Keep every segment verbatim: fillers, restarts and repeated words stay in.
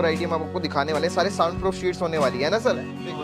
Variety हम आपको दिखाने वाले हैं। सारे साउंड प्रूफ शीट्स होने वाली है ना सर?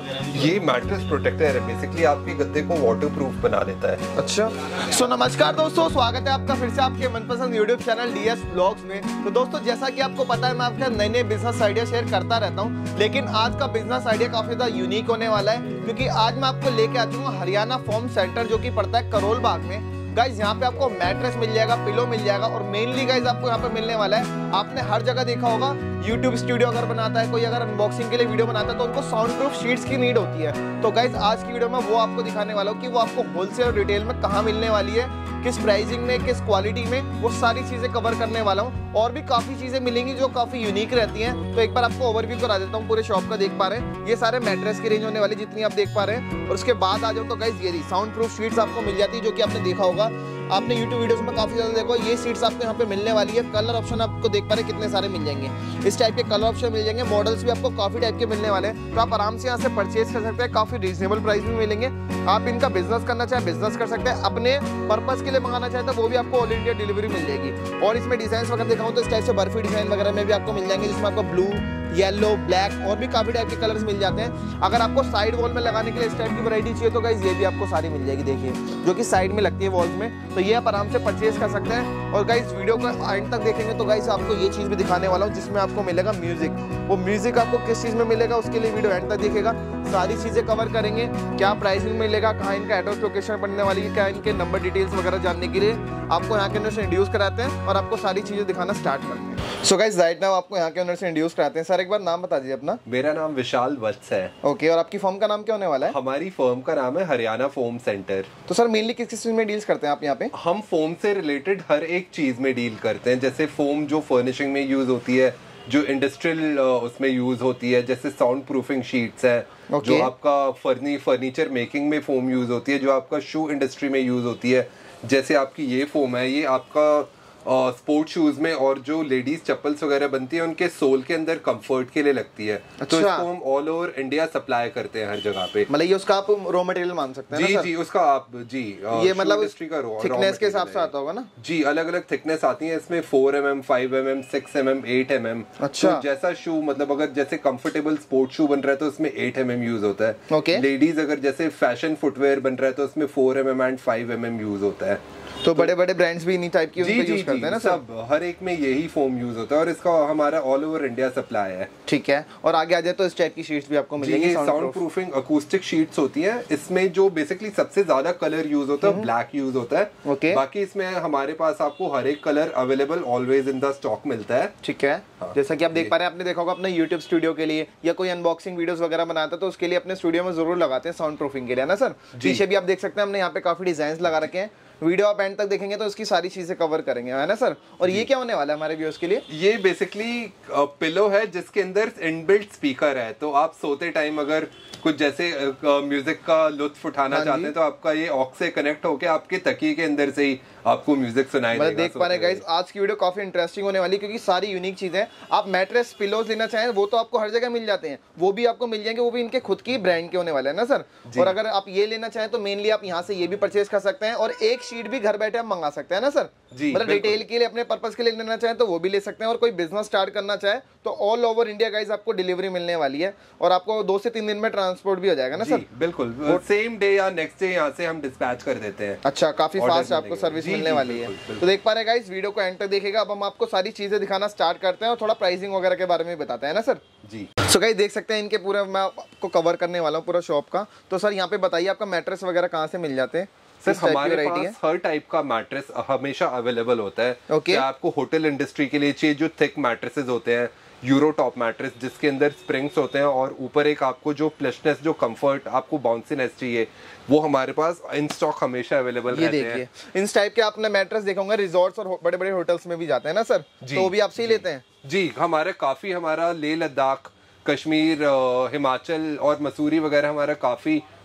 ये मैट्रेस प्रोटेक्टर है, बेसिकली आपके गद्दे को वाटर प्रूफ बना देता है। अच्छा, सो नमस्कार दोस्तों, स्वागत है आपका फिर से आपके मनपसंद यूट्यूब चैनल डीएस ब्लॉग्स में। तो दोस्तों जैसा कि आपको पता है मैं आपके नए नए बिजनेस आइडिया शेयर करता रहता हूँ, लेकिन आज का बिजनेस आइडिया काफी ज्यादा यूनिक होने वाला है, क्योंकि आज मैं आपको लेके आ चुका हूँ हरियाणा फोम सेंटर, जो कि पड़ता है करोल बाग में। गाइज यहाँ पे आपको मैट्रेस मिल जाएगा, पिलो मिल जाएगा, और मेनली गाइज आपको यहाँ पे मिलने वाला है, आपने हर जगह देखा होगा यूट्यूब स्टूडियो अगर बनाता है कोई, अगर अनबॉक्सिंग के लिए वीडियो बनाता है तो उनको साउंड प्रूफ शीट्स की नीड होती है। तो गाइज आज की वीडियो में वो आपको दिखाने वाला हूँ कि वो आपको होलसेल और रिटेल में कहाँ मिलने वाली है, किस प्राइसिंग में, किस क्वालिटी में, वो सारी चीजें कवर करने वाला हूँ। और भी काफी चीजें मिलेंगी जो काफी यूनिक रहती हैं। तो एक बार आपको ओवरव्यू करा देता हूँ पूरे शॉप का। देख पा रहे हैं ये सारे मैट्रेस की रेंज होने वाली जितनी आप देख पा रहे हैं, और उसके बाद आ जाओ तो गाइज ये साउंड प्रूफ शीट्स आपको मिल जाती है, जो कि आपने देखा होगा, आपने YouTube वीडियोस में काफी ज्यादा देखो। ये सीट्स आपको यहाँ पे मिलने वाली है। कलर ऑप्शन आपको देख पा रहे हैं कितने सारे मिल जाएंगे, इस टाइप के कलर ऑप्शन मिल जाएंगे। मॉडल्स भी आपको काफी टाइप के मिलने वाले हैं, तो आप आराम से यहाँ से परचेज कर सकते हैं। काफी रीजनेबल प्राइस में मिलेंगे। आप इनका बिजनेस करना चाहे बिजनेस कर सकते हैं, अपने पर्पस के लिए मंगाना चाहे तो वो भी आपको ऑल इंडिया डिलीवरी मिल जाएगी। और इसमें डिजाइन वगैरह दिखाऊं तो इस टाइप से बर्फी डिजाइन वगैरह में भी आपको मिल जाएंगे, जिसमें आपको ब्लू, येलो, ब्लैक और भी काफी टाइप के कलर्स मिल जाते हैं। अगर आपको साइड वॉल में लगाने के लिए इस टाइप की वैरायटी चाहिए तो गाइस ये भी आपको सारी मिल जाएगी, देखिए, जो कि साइड में लगती है वॉल्स में। तो ये आप आराम से परचेज कर सकते हैं। और गाइस वीडियो को एंड तक देखेंगे तो गाइस आपको ये चीज भी दिखाने वाला हूँ, जिसमें आपको मिलेगा म्यूजिक। वो म्यूजिक आपको किस चीज में मिलेगा उसके लिए वीडियो एंड तक देखेगा। सारी चीजें कवर करेंगे, क्या प्राइसिंग मिलेगा, कहाँ इनका एड्रेस लोकेशन पड़ने वाली है, क्या इनके नंबर डिटेल्स वगैरह जानने के लिए आपको यहाँ के अंदर से इंट्रोड्यूस कराते हैं और आपको सारी चीजें दिखाना स्टार्ट करते हैं। सो गाइस राइट नाउ आपको यहाँ के अंदर से इंट्रोड्यूस कराते हैं। सर एक बार नाम बता दीजिए अपना। मेरा नाम विशाल वत्स है। ओके, और आपकी फर्म का नाम क्या होने वाला है? हमारी फर्म का नाम है हरियाणा फोम सेंटर। तो सर मेनली किस किस चीज में डील्स करते हैं आप यहाँ पे? हम फोम से रिलेटेड हर एक चीज में डील करते हैं, जैसे फोम जो फर्निशिंग में यूज होती है, जो इंडस्ट्रियल उसमें यूज होती है, जैसे साउंड प्रूफिंग शीट्स है, okay. जो आपका फर्नी फर्नीचर मेकिंग में फोम यूज होती है, जो आपका शू इंडस्ट्री में यूज होती है, जैसे आपकी ये फोम है, ये आपका स्पोर्ट शूज में और जो लेडीज चप्पल्स वगैरह बनती है उनके सोल के अंदर कंफर्ट के लिए लगती है। अच्छा। तो इसको हम ऑल ओवर इंडिया सप्लाई करते हैं हर जगह पे। मतलब ये उसका आप रॉ मटेरियल मान सकते हैं जी ना सर? जी उसका आप जी ये मतलब इंडस्ट्री का थिकनेस के हिसाब से आता होगा ना? जी, अलग अलग थिकनेस आती है इसमें, four M M, five M M, six M M, eight M M. अच्छा। तो जैसा शू, मतलब अगर जैसे कंफर्टेबल स्पोर्ट शू बन रहा है तो उसमें एट एम एम यूज होता है। ओके। लेडीज अगर जैसे फैशन फुटवेयर बन रहा है तो उसमें four M M and five M M use होता है। तो, तो बड़े बड़े ब्रांड्स भी इन्हीं टाइप की जी, जी, यूज करते हैं ना सब? हर एक में यही फोम यूज होता है और इसका हमारा ऑल ओवर इंडिया सप्लाई है। ठीक है, और आगे आ जाए तो इस टाइप की शीट्स भी आपको मिलेंगी। साउंड प्रूफिंग अकूस्टिक शीट्स होती हैं। इसमें जो बेसिकली सबसे ज्यादा कलर यूज होता है ब्लैक यूज होता है। ओके। बाकी इसमें हमारे पास आपको हर एक colour available always in the stock मिलता है। ठीक है। हाँ। जैसा कि आप देख पा रहे हैं, आपने देखा होगा अपने यूट्यूब स्टूडियो के लिए या कोई अनबॉक्सिंग वीडियोस वगैरह बनाता है तो उसके लिए अपने स्टूडियो में जरूर लगाते हैं साउंड प्रूफिंग के लिए ना सर? पीछे भी आप देख सकते हैं हमने यहाँ पे काफी डिजाइन लगा रखे हैं। वीडियो आप एंड तक देखेंगे तो इसकी सारी चीजें कवर करेंगे, है ना सर? और ये क्या होने वाला है हमारे व्यूअर्स के लिए? ये बेसिकली पिलो है जिसके अंदर इनबिल्ट स्पीकर है, तो आप सोते टाइम अगर कुछ जैसे म्यूजिक का लुत्फ उठाना चाहते हैं तो आपका ये ऑक्स से कनेक्ट होके आपके तकिए के अंदर से ही आपको म्यूजिक सुनाई देगा। देख पा रहे गाइस, आज की वीडियो काफी इंटरेस्टिंग होने वाली, क्योंकि सारी यूनिक चीजें। आप मैट्रेस, पिलोज लेना चाहें वो तो आपको हर जगह मिल जाते हैं, वो भी आपको मिल जाएंगे, वो भी इनके खुद की ब्रांड के होने वाले हैं ना सर? और अगर आप ये लेना चाहें तो मेनली आप यहाँ से ये भी परचेज कर सकते हैं, और एक शीट भी घर बैठे आप मंगा सकते हैं ना सर? मतलब रिटेल के लिए अपने पर्पस के लिए लेना चाहें तो वो भी ले सकते हैं, और कोई बिजनेस स्टार्ट करना चाहे तो ऑल ओवर इंडिया गाइस आपको डिलीवरी मिलने वाली है, और आपको दो से तीन दिन में ट्रांसपोर्ट भी हो जाएगा ना सर? बिल्कुल, सेम डे या नेक्स्ट डे यहाँ से हम डिस्पैच कर देते हैं। अच्छा, काफी फास्ट आपको सर्विस मिलने वाली है। तो देख पा रहे गाइस, वीडियो को एंड तक देखिएगा। अब हम आपको सारी चीजें दिखाना स्टार्ट करते हैं और थोड़ा प्राइसिंग वगैरह के बारे में बताते हैं ना सर? जी। सो गाइस देख सकते हैं इनके पूरा, मैं आपको कवर करने वाला हूँ पूरा शॉप का। तो सर यहाँ पे बताइए आपका मैट्रेस वगैरह कहाँ से मिल जाते हैं? सर हमारे पास हर टाइप का मैट्रेस हमेशा अवेलेबल होता है। okay. आपको होटल इंडस्ट्री के लिए चाहिए जो थिक मैट्रेसेस होते हैं, यूरो टॉप मैट्रेस जिसके अंदर स्प्रिंग्स होते हैं और ऊपर एक आपको जो प्लशनेस, जो कंफर्ट, आपको बाउंसीनेस चाहिए, वो हमारे पास इन स्टॉक हमेशा अवेलेबल रहते हैं। इन टाइप के आपने मैट्रेस देखा होगा रिजॉर्ट्स और बड़े बड़े होटल्स में भी जाते हैं ना सर? तो वो भी आपसे ही लेते हैं? जी, हमारे काफी, हमारा लेह लद्दाख, कश्मीर, हिमाचल और मसूरी वगैरह हमारा काफी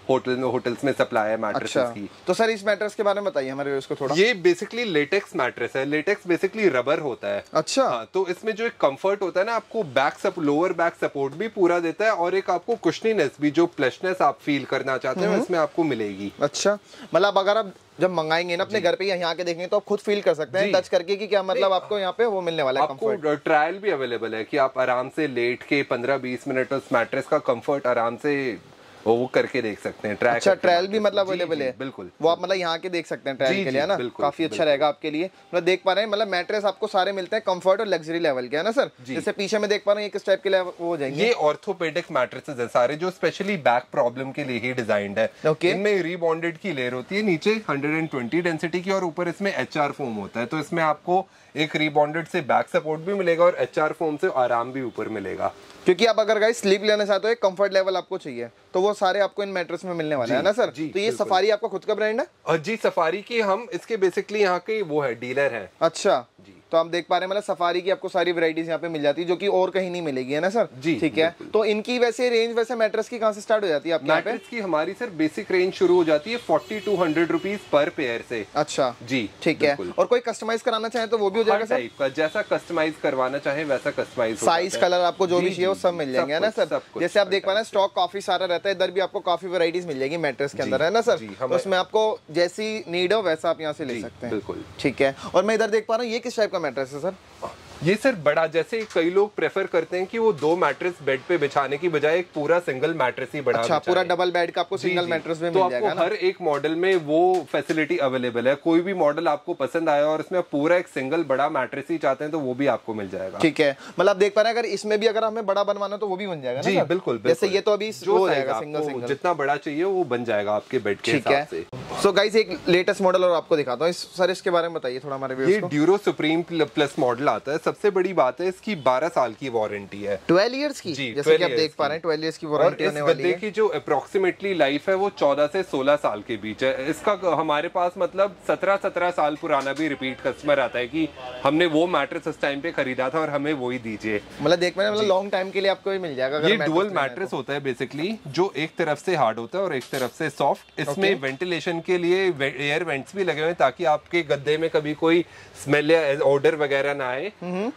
होटल में होटल्स में सप्लाई है मैट्रेसेस अच्छा। की। तो सर इस मैट्रेस के बारे में बताइए हमारे व्यूअर्स को थोड़ा। ये बेसिकली लेटेक्स मैट्रेस है। लेटेक्स बेसिकली रबर होता है। अच्छा। हाँ, तो इसमें जो एक कंफर्ट होता है ना, आपको बैक सप लोअर बैक सपोर्ट भी पूरा देता है और एक आपको कुशनीनेस भी, जो प्लशनेस आप फील करना चाहते हैं इसमें आपको मिलेगी। अच्छा, मतलब अगर आप जब मंगाएंगे ना अपने घर पे यहाँ के देखेंगे तो आप खुद फील कर सकते हैं टच करके कि क्या मतलब आपको यहाँ पे वो मिलने वाला है। आपको ट्रायल भी अवेलेबल है कि आप आराम से लेट के पंद्रह बीस मिनट उस मैट्रेस का कंफर्ट आराम से वो करके देख सकते हैं। ट्रायल अच्छा, ट्रायल भी मतलब अवेलेबल है। बिल्कुल, वो आप मतलब यहाँ के देख सकते हैं ट्रायल के लिए, है ना। काफी अच्छा रहेगा आपके लिए। मतलब देख पा रहे हैं, मतलब मैट्रेस आपको सारे मिलते हैं कंफर्ट और लग्जरी लेवल के, है ना सर। जैसे पीछे में देख पा रहे हैं किस टाइप के लिए वो हो जाएंगे। ये ऑर्थोपेडिक मैट्रेसेस है सारे, जो स्पेशली बैक प्रॉब्लम के लिए ही डिजाइंड है। okay. इनमें रीबॉन्डेड की लेयर होती है नीचे एक सौ बीस डेंसिटी की और ऊपर इसमें एचआर फोम होता है। तो इसमें आपको एक रीबॉन्डेड से बैक सपोर्ट भी मिलेगा और एचआर फोम से आराम भी ऊपर मिलेगा। क्योंकि आप अगर गाइस स्लीप लेना चाहते हो, एक कंफर्ट लेवल आपको चाहिए, तो वो सारे आपको इन मैट्रेस में मिलने वाला है ना सर। तो ये सफारी आपका खुद का ब्रांड है? और जी सफारी की हम इसके बेसिकली यहाँ के वो है डीलर है। अच्छा जी। तो आप देख पा रहे हैं मतलब सफारी की आपको सारी वैरायटीज यहाँ पे मिल जाती है जो कि और कहीं नहीं मिलेगी, है ना सर। जी ठीक है। तो इनकी वैसे रेंज वैसे मैट्रेस की कहाँ से स्टार्ट हो जाती है आपके यहाँ पे? मैट्रेस की हमारी सर बेसिक रेंज शुरू हो जाती है forty two hundred rupees per pair से। अच्छा जी, ठीक है। और कोई कस्टमाइज कराना चाहे तो वो भी हो जाएगा सर? टाइप का जैसा कस्टमाइज करवाना चाहे वैसा कस्टमाइज, साइज कलर आपको जो भी चाहिए वो सब मिल जाएंगे, है ना सर। जैसे आप देख पा रहे हैं स्टॉक काफी सारा रहता है, इधर भी आपको काफी वैरायटीज मिल जाएगी मैट्रेस के अंदर, है ना सर। तो उसमें आपको जैसी नीड हो वैसा आप यहाँ से ले सकते हैं। बिल्कुल ठीक है। और मैं इधर देख पा रहा हूँ ये किस टाइप का मैट्रेस है सर? ये सर बड़ा, जैसे कई लोग प्रेफर करते हैं कि वो दो मैट्रेस बेड पे बिछाने की बजाय एक पूरा सिंगल मैट्रेस ही बड़ा। अच्छा, पूरा डबल बेड का आपको सिंगल मैट्रेस भी मिल जाएगा ना। तो आपको हर एक मॉडल में वो फैसिलिटी अवेलेबल है। कोई भी मॉडल आपको पसंद आया और इसमें पूरा एक सिंगल बड़ा मैट्रेस ही चाहते हैं तो वो भी आपको मिल जाएगा। ठीक है। मतलब देख पा रहे हैं अगर इसमें भी अगर हमें बड़ा बनवाना तो वो भी बन जाएगा ना। जी बिल्कुल। जैसे ये तो अभी हो जाएगा सिंगल सिंगल, जितना बड़ा चाहिए वो बन जाएगा आपके बेड के हिसाब से। सो गाइस एक लेटेस्ट मॉडल और आपको दिखाता हूँ सर, इसके बारे में बताइए थोड़ा हमारे व्यूअर्स को। ये ड्यूरो सुप्रीम प्लस मॉडल आता है। सबसे बड़ी बात है इसकी बारह साल की वारंटी है। ट्वेल्व इयर्स की, जैसे कि आप देख पा रहे हैं ट्वेल्व इयर्स की वारंटी होने वाली है। की जो अप्रोक्सीमेटली लाइफ है वो चौदह से सोलह साल के बीच है। इसका हमारे पास मतलब सत्रह सत्रह साल पुराना भी रिपीट कस्टमर आता है कि हमने वो मैट्रेस उस टाइम पे खरीदा था और हमें वही दीजिए। मतलब देख पा रहे हैं मतलब लॉन्ग टाइम के लिए आपको मिल जाएगा। ये डुअल मैट्रेस होता है बेसिकली, जो एक तरफ से हार्ड होता है और एक तरफ से सॉफ्ट। इसमें वेंटिलेशन के लिए एयर वेंट्स भी लगे हुए हैं ताकि आपके गद्दे में कभी कोई स्मेल या ऑर्डर वगैरह ना आए।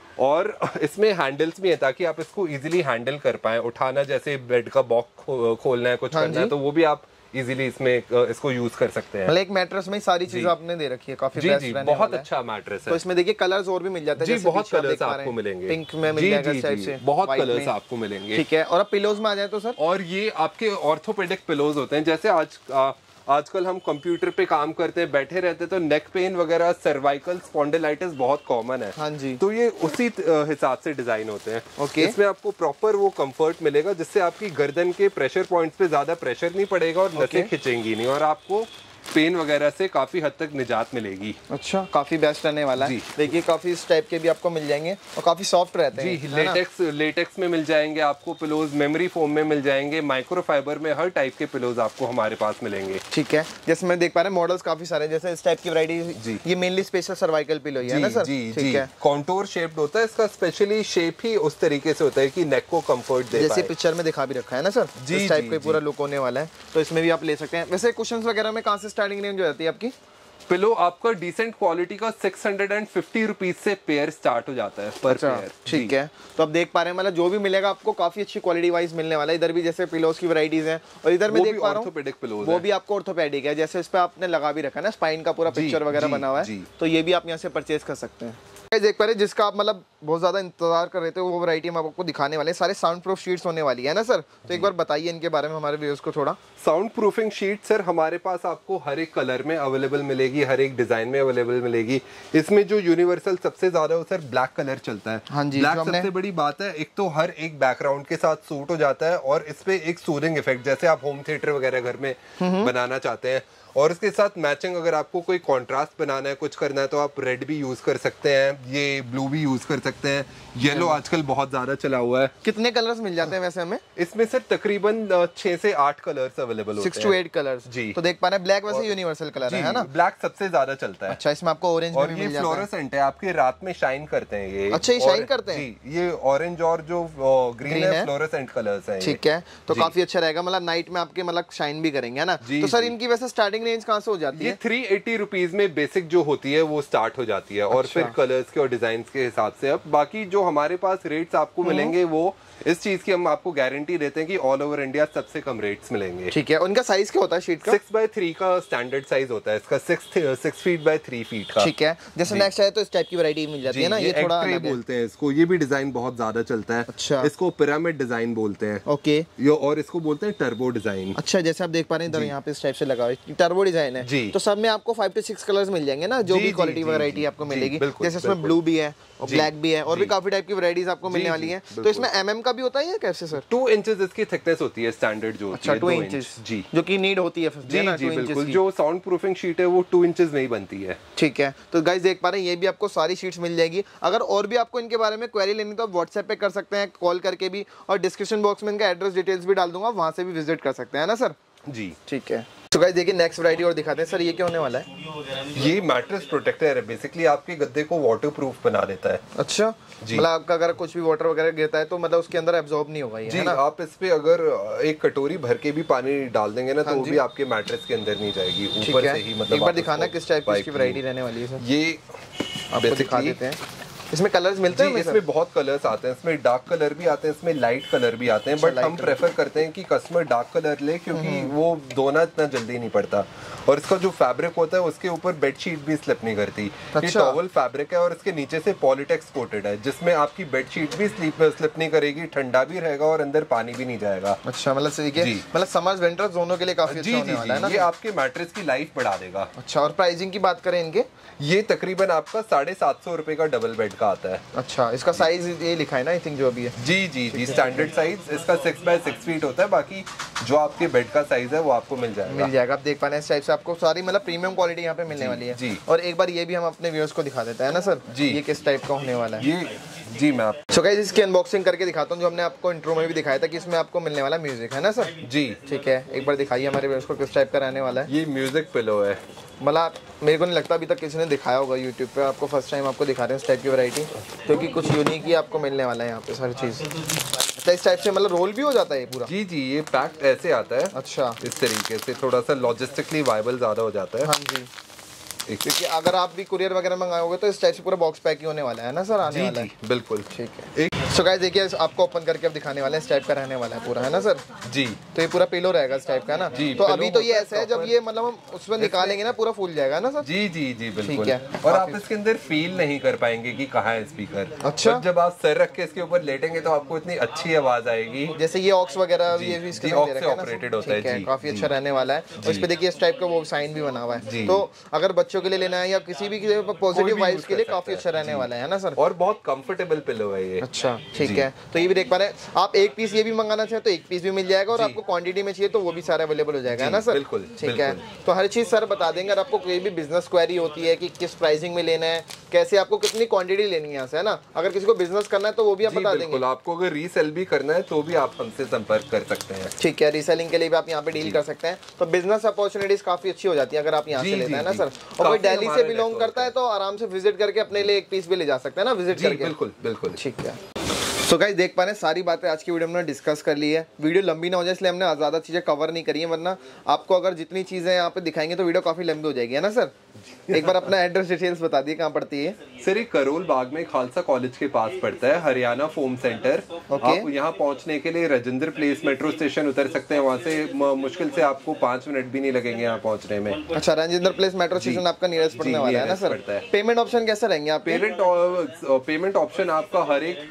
और इसमें हैंडल्स भी हैं ताकि आप इसको इजीली हैंडल कर पाए। उठाना, जैसे बेड का बॉक्स खो, खोलना है, कुछ करना है तो वो भी आप इजीली इसमें इसको यूज कर सकते हैं। मतलब एक मैट्रेस में सारी चीजें आपने दे रखी है, काफी जी जी बहुत अच्छा मैट्रेस है। तो इसमें देखिए कलर्स और भी मिल जाते हैं। जी बहुत कलर्स आपको मिलेंगे। पिंक में मिल जाएगा इस टाइप से, बहुत कलर्स आपको मिलेंगे। ठीक है। और अब पिलोज में आ जाए तो सर? और ये आपके ऑर्थोपेडिक पिलोज होते हैं। जैसे आज आ, आजकल हम कंप्यूटर पे काम करते हैं, बैठे रहते हैं तो नेक पेन वगैरह, सर्वाइकल स्पॉन्डिलाइटिस बहुत कॉमन है। हाँ जी। तो ये उसी हिसाब से डिजाइन होते हैं। ओके। इसमें आपको प्रॉपर वो कंफर्ट मिलेगा जिससे आपकी गर्दन के प्रेशर पॉइंट्स पे ज्यादा प्रेशर नहीं पड़ेगा और नसें खिंचेंगी नहीं और आपको पेन वगैरह से काफी हद तक निजात मिलेगी। अच्छा, काफी बेस्ट रहने वाला है। देखिए काफी इस टाइप के भी आपको मिल जाएंगे और काफी सॉफ्ट रहते हैं। जी लेटेक्स लेटेक्स में मिल जाएंगे आपको पिलोज, मेमोरी फोम में मिल जाएंगे, माइक्रोफाइबर में, हर टाइप के पिलोज आपको हमारे पास मिलेंगे। ठीक है। जैसे मैं देख पा रहे हैं मॉडल्स काफी सारे, जैसे इस टाइप की वैरायटी, ये मेनली स्पेशल सर्वाइकल पिलो है ना सर। जी जी कॉन्टोर शेप्ड होता है इसका, स्पेशली शेप ही उस तरीके से होता है कि नेक को कंफर्ट दे, जैसे पिक्चर में दिखा भी रखा है ना सर। इस टाइप का पूरा लुक होने वाला है, तो इसमें भी आप ले सकते हैं। वैसे कुशन्स वगैरह में कहाँ से स्टार्टिंग रेंज हो जाती है आपकी? पिलो आपका डिसेंट क्वालिटी का six hundred and fifty rupees से पेयर स्टार्ट हो जाता है पर पेयर। ठीक है। तो अब देख पा रहे हैं मतलब जो भी मिलेगा आपको काफी अच्छी क्वालिटी वाइज मिलने वाला है। इधर भी जैसे पिलोज की वैरायटीज हैं और इधर में देख पा रहा हूँ वो भी आपको ऑर्थोपेडिक है। जैसे इस पे आपने लगा भी रखा है ना स्पाइन का पूरा पिक्चर वगैरह बना हुआ है, तो ये भी आप यहाँ से परचेज कर सकते हैं। देख पा रहे जिसका आप मतलब बहुत ज्यादा इंतजार कर रहे थे वो वैरायटी हम आपको दिखाने वाले हैं। सारे साउंड प्रूफ शीट्स होने वाली है ना सर। तो एक बार बताइए इनके बारे में हमारे व्यूअर्स को थोड़ा। साउंड प्रूफिंग शीट सर हमारे पास आपको हर एक कलर में अवेलेबल मिलेगी, हर एक डिजाइन में अवेलेबल मिलेगी। इसमें जो यूनिवर्सल सबसे ज्यादा हो सर ब्लैक कलर चलता है। हाँ जी, ब्लैक सबसे बड़ी बात है, एक तो हर एक बैकग्राउंड के साथ सूट हो जाता है और इस पे एक सूदिंग इफेक्ट, जैसे आप होम थिएटर वगैरह घर में बनाना चाहते हैं और इसके साथ मैचिंग अगर आपको कोई कॉन्ट्रास्ट बनाना है, कुछ करना है, तो आप रेड भी यूज कर सकते हैं, ये ब्लू भी यूज कर सकते हैं, येलो आजकल बहुत ज्यादा चला हुआ है। कितने कलर्स मिल जाते हैं वैसे हमें? इसमें से तकरीबन छह से आठ कलर्स अवेलेबल होते हैं। सिक्स टू एट कलर्स जी। तो देख पा रहे हैं ब्लैक वैसे यूनिवर्सल कलर है ना? ब्लैक सबसे ज्यादा चलता है। अच्छा, इसमें आपको ऑरेंज और ये फ्लोरोसेंट है, आपके रात में शाइन करते हैं ये। अच्छा, ये शाइन करते हैं जी। ये ऑरेंज और जो ग्रीन है फ्लोरोसेंट कलर्स हैं। ठीक है, तो काफी अच्छा रहेगा, मतलब नाइट में आपके मतलब शाइन भी करेंगे, है ना? तो सर इनकी वैसे स्टार्टिंग रेंज कहाँ से हो जाती है? ये थ्री एटी रुपीज में बेसिक जो होती है वो स्टार्ट हो जाती है। और फिर कलर्स के और डिजाइन के हिसाब से। अब बाकी जो हमारे पास रेट्स आपको मिलेंगे वो इस चीज की हम आपको गारंटी देते हैं कि ऑल ओवर इंडिया सबसे कम रेट्स मिलेंगे। ठीक है, उनका साइज क्या होता है शीट का? सिक्स बाय थ्री का स्टैंडर्ड साइज होता है इसका, six six feet by three feet का। ठीक है, जैसे नेक्स्ट आए तो इस टाइप की वैरायटी मिल जाती है ना? ये थोड़ा अलग बोलते हैं इसको, ये भी डिजाइन बहुत ज्यादा चलता है। अच्छा, इसको पिरामिड डिजाइन बोलते हैं। ओके, ये और इसको बोलते हैं टर्बो डिजाइन। अच्छा, जैसे आप देख पा रहे हैं इधर यहाँ पे इस टाइप से लगा हुआ है, टर्बो डिजाइन है जी। तो सब में आपको फाइव टू सिक्स कलर्स मिल जाएंगे ना, जो भी क्वालिटी वैरायटी आपको मिलेगी। जैसे इसमें ब्लू भी है और ब्लैक भी है और भी काफी टाइप की वैरायटीज आपको मिलने वाली है। तो इसमें एमएम का भी होता है या कैसे सर? टू इंचेस इसकी थिकनेस होती है स्टैंडर्ड जो होती है। टू इंचेस जी, जो की नीड होती है जी जी बिल्कुल। जो साउंड प्रूफिंग शीट है वो टू इंचेस में ही बनती है। ठीक है, तो गाइस देख पा रहे हैं ये भी आपको सारी शीट्स मिल जाएगी। अगर और भी आपको इनके बारे में क्वेरी लेनी तो आप व्हाट्सएप पे कर सकते हैं, कॉल करके भी, और डिस्क्रिप्शन बॉक्स में इनका एड्रेस डिटेल्स भी डाल दूंगा, वहां से भी विजिट कर सकते हैं ना सर? जी ठीक है। तो गाइस देखिए नेक्स्ट वैरायटी और दिखाते हैं सर, ये क्या होने वाला है? ये मैट्रेस प्रोटेक्टर है, बेसिकली आपके गद्दे को वाटरप्रूफ बना देता है। अच्छा, मतलब आपका अगर कुछ भी वाटर वगैरह गिरता है तो मतलब उसके अंदर एब्जॉर्ब नहीं होगा ये, जी, है ना? आप इस पे अगर एक कटोरी भर के भी पानी डाल देंगे ना तो वो भी आपके मैट्रेस के अंदर नहीं जाएगी, ऊपर से ही। मतलब एक बार दिखाना किस टाइप की वैरायटी रहने वाली है सर? ये आपको दिखा देते हैं। इसमें कलर्स मिलते हैं? इसमें बहुत कलर्स आते हैं, इसमें डार्क कलर भी आते हैं, इसमें लाइट कलर भी आते हैं। बट हम प्रेफर करते हैं कि कस्टमर डार्क कलर ले, क्योंकि वो धोना इतना जल्दी नहीं पड़ता। और इसका जो फैब्रिक होता है उसके ऊपर बेडशीट भी स्लिप नहीं करती। ये टॉवल फैब्रिक है और इसके नीचे से पॉलीटेक्स कोटेड है, जिसमें आपकी बेडशीट भी स्लिप स्लिप नहीं करेगी, ठंडा भी रहेगा और अंदर पानी भी नहीं जाएगा। अच्छा, मतलब मतलब समर्स विंटर्स दोनों के लिए काफी अच्छा होने वाला है ना? ये आपके मैट्रेस की लाइफ बढ़ा देगा। अच्छा, और प्राइसिंग की बात करें इनके? ये तकरीबन आपका साढ़े सात सौ रुपए का डबल बेड का आता है। अच्छा, इसका साइज ये लिखा है ना आई थिंक जो अभी है? जी जी जी, स्टैंडर्ड साइज इसका सिक्स बाय सिक्स फीट होता है। बाकी जो आपके बेड का साइज है वो आपको मिल जाएगा। मिल जाएगा, आप देख पा रहे हैं इस टाइप से आपको सारी मतलब प्रीमियम क्वालिटी यहाँ पे मिलने वाली है जी। और एक बार ये भी हम अपने व्यूअर्स को दिखा देते हैं ना सर जी, ये किस टाइप का होने वाला है? ये जी मैं आप सो गाइस इसकी अनबॉक्सिंग करके दिखाता हूँ, जो हमने आपको इंट्रो में भी दिखाया था कि इसमें आपको मिलने वाला म्यूजिक है ना सर? जी ठीक है, एक बार दिखाइए हमारे व्यूअर्स को किस टाइप का रहने वाला है। ये म्यूजिक पिलो है। मतलब मेरे को नहीं लगता अभी तक किसी ने दिखाया होगा यूट्यूब पे, आपको फर्स्ट टाइम आपको दिखा रहे हैं इस टाइप की वैरायटी, क्योंकि कुछ यूनिक ही आपको मिलने वाला है यहाँ पे सारी चीज़। अच्छा, इस टाइप से मतलब रोल भी हो जाता है ये पूरा? जी जी, ये पैक्ड ऐसे आता है। अच्छा, इस तरीके से थोड़ा सा लॉजिस्टिकली वायबल ज्यादा हो जाता है। हाँ जी, क्योंकि अगर आप भी कुरियर वगैरह मंगाओगे तो इस टाइप से पूरा बॉक्स पैक ही होने वाला है ना सर? आने वाला है बिल्कुल। ठीक है, सो गाइस देखिए आपको ओपन करके अब दिखाने वाले हैं, इस टाइप का रहने वाला है पूरा, है ना सर? जी, तो ये पूरा पिलो रहेगा इस टाइप का ना? जी, तो अभी तो ये ऐसा है, जब ये मतलब हम उसमें निकालेंगे ना पूरा फूल जाएगा ना सर? जी जी जी बिल्कुल। और आप इसके अंदर फील नहीं कर पाएंगे कि कहाँ है स्पीकर। अच्छा, जब आप सर रख के इसके ऊपर लेटेंगे तो आपको इतनी अच्छी आवाज आएगी। जैसे ये ऑक्स वगैरह ये भी इसके ऑपरेटेड होता है, काफी अच्छा रहने वाला है। और इस पे देखिए इस टाइप का वो साइन भी बना हुआ है, तो अगर बच्चों के लिए लेना है या किसी भी पॉजिटिव वाइब्स के लिए काफी अच्छा रहने वाला है ना सर? और बहुत कंफर्टेबल पिलो है ये। अच्छा ठीक है, तो ये भी देख पा रहे हैं आप, एक पीस ये भी मंगाना चाहे तो एक पीस भी मिल जाएगा, और आपको क्वांटिटी में चाहिए तो वो भी सारा अवेलेबल हो जाएगा, है ना सर? बिल्कुल ठीक है, तो हर चीज सर बता देंगे। अगर आपको कोई भी बिजनेस क्वेरी होती है कि किस प्राइसिंग में लेना है, कैसे आपको कितनी क्वांटिटी लेनी है यहाँ से, है ना? अगर किसी को बिजनेस करना है तो वो भी आप बता देंगे। आपको अगर रीसेल भी करना है तो भी आप हमसे संपर्क कर सकते हैं। ठीक है, रीसेलिंग के लिए भी आप यहाँ पे डील कर सकते हैं, तो बिजनेस अपॉर्चुनिटीज काफी अच्छी हो जाती है अगर आप यहाँ से लेते हैं ना सर? और कोई दिल्ली से बिलोंग करता है तो आराम से विजिट करके अपने लिए एक पीस भी ले जा सकते हैं ना, विजिट करके। बिल्कुल बिल्कुल ठीक है। सो गाइस देख पा रहे हैं सारी बातें आज की वीडियो में डिस्कस कर ली है। वीडियो लंबी ना हो जाए इसलिए हमने ज़्यादा चीज़ें कवर नहीं करी है, वरना आपको अगर जितनी चीज़ें यहाँ पे दिखाएंगे तो वीडियो काफ़ी लंबी हो जाएगी, है ना सर? एक बार अपना एड्रेस डिटेल्स बता दिए, कहाँ पड़ती है? सर ये करोल बाग में खालसा कॉलेज के पास पड़ता है, हरियाणा फोम सेंटर। आप यहाँ पहुँचने के लिए राजेंद्र प्लेस मेट्रो स्टेशन उतर सकते हैं, वहाँ से मुश्किल से आपको पाँच मिनट भी नहीं लगेंगे यहाँ पहुँचने में। अच्छा, राजेंद्र प्लेस मेट्रो स्टेशन आपका नियरेस्ट पड़ने वाला है ना सर? पेमेंट ऑप्शन कैसे रहेंगे आप? पेमेंट पेमेंट ऑप्शन आपका हर एक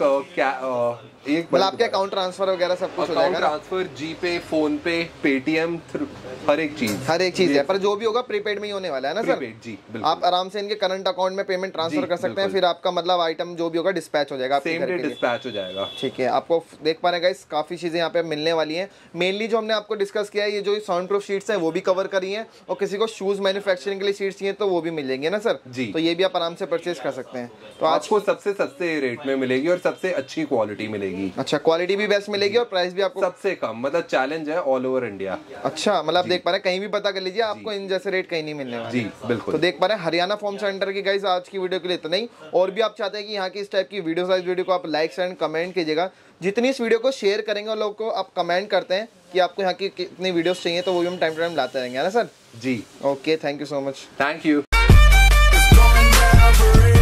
एक मतलब आपके अकाउंट ट्रांसफर वगैरह सब कुछ हो जाएगा? ट्रांसफर, जी पे, फोन पे, पेटीएम, हर एक चीज हर एक चीज है, पर जो भी होगा प्रीपेड में ही होने वाला है ना सर? राइट जी, बिल्कुल। आप आराम से इनके करंट अकाउंट में पेमेंट ट्रांसफर कर सकते हैं, फिर आपका मतलब आइटम जो भी होगा डिस्पैच हो जाएगा, सेम डे डिस्पैच हो जाएगा। ठीक है, आपको देख पा रहे हैं गाइस काफी चीजें यहाँ पे मिलने वाली हैं। मेनली जो हमने आपको डिस्कस किया है, ये जो साउंड प्रूफ शीट्स हैं वो भी कवर करी हैं, और किसी को शूज मैन्युफैक्चरिंग के लिए शीट्स चाहिए तो वो भी मिल जाएंगे ना सर जी। तो ये भी आप आराम से परचेज कर सकते हैं। तो आज आपको सबसे सस्ते रेट में मिलेगी और सबसे अच्छी क्वालिटी मिलेगी। अच्छा, क्वालिटी भी बेस्ट मिलेगी और प्राइस भी आपको सबसे कम, मतलब चैलेंज है ऑल ओवर इंडिया। अच्छा, मतलब देख पा रहे हैं कहीं भी पता कर लीजिए, आपको इन जैसे रेट कहीं नहीं मिलने वाले। जी बिल्कुल। तो देख पा रहे हैं हरियाणा फॉर्म सेंटर की गाइस आज की वीडियो के लिए इतना ही। और भी आप चाहते हैं कि यहाँ की इस टाइप की वीडियो साइज वीडियो को आप लाइक एंड कमेंट कीजिएगा। जितनी इस वीडियो को शेयर करेंगे और लोगों को आप कमेंट करते हैं कि आपको यहाँ की कितनी वीडियोस चाहिए, तो वो भी हम टाइम टू टाइम लाते रहेंगे, है ना सर? जी। Okay, thank you so much. Thank you.